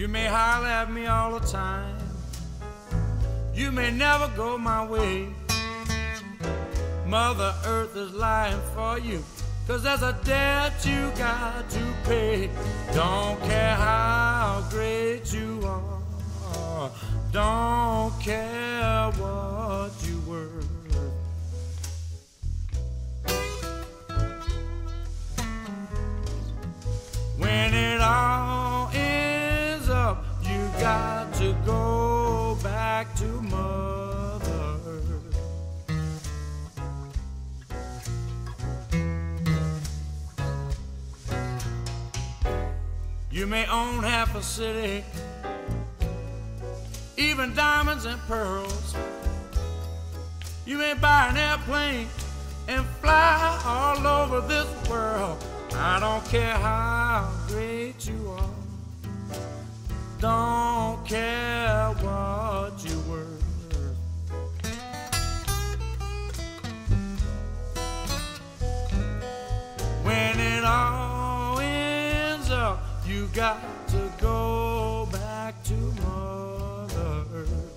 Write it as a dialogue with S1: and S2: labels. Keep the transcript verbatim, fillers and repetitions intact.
S1: You may holler at me all the time. You may never go my way. Mother Earth is lying for you, 'cause there's a debt you got to pay. Don't care how great you are, don't care what you were. When it all ends up, you got to go back to Mother Earth. You may own half a city, even diamonds and pearls. You may buy an airplane and fly all over this world. I don't care how great you are, don't care what you were. When it all ends up, you got to go back to Mother Earth.